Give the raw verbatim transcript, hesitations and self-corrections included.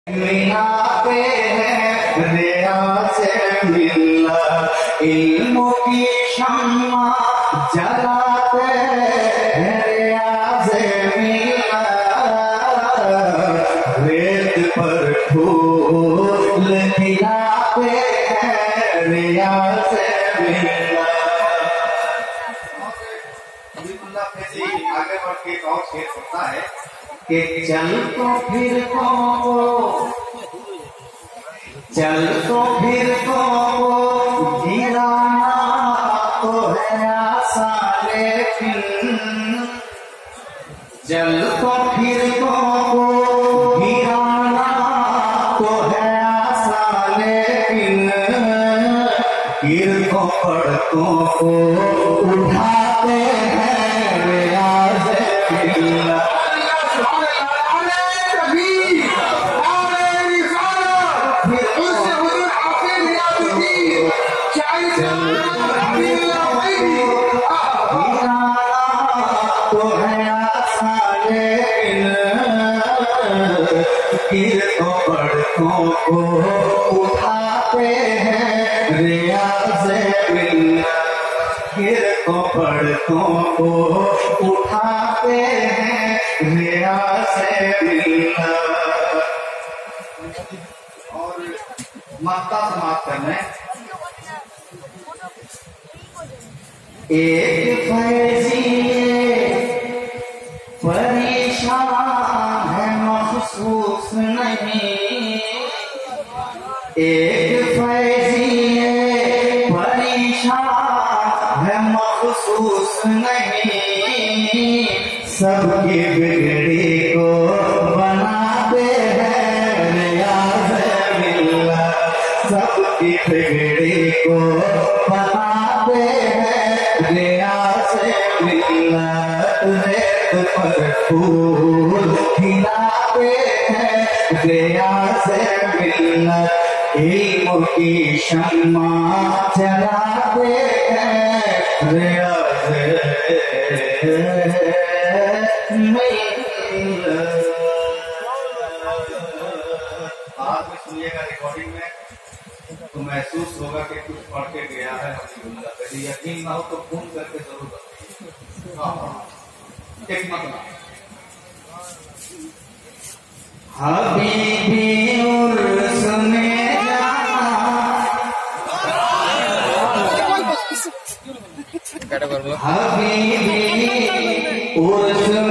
मिलाते हैं रिया से मिला, इल्मों की शम्मा जलाते हैं रिया से मिला, रेत पर फूल खिलाते हैं रिया से मिला। आगे बढ़ के एक और शेर होता है कि चल तो फिर को चल तो फिर को गिराना तो है आसान, लेकिन चल तो फिर को गिराना तो है आसान, लेकिन गिर को पड़तों को उठाते हैं रियाज़ मिल्ला। तो है आसान, गिर को पड़तों को उठाते हैं रियाज़ मिल्ला, गिर को पड़तों को उठाते हैं रियाज़ मिल्ला। और मक्ता समाप्त करना है। एक फैज़िए परेशान है महसूस नहीं, एक फैज़िए परेशान है महसूस नहीं, सबकी बिगड़ी को बनाते हैं रियाज़ मिल्ला, सबकी बिगड़ी को बनाते हैं रियाज़ मिल्ला, रेत पर फूल खिलाते हैं रियाज़ मिल्ला, इल्म की शम्मा जलाते हैं रियाज़ मिल्ला। आज में सुनिएगा रिकॉर्डिंग में तो महसूस होगा कि कुछ पढ़ के गया है। यदि यकीन ना हो तो फोन करके जरूर बताइए। हाँ, एक मतलब हबीबी उर्स में जाना, हबीबी उर्स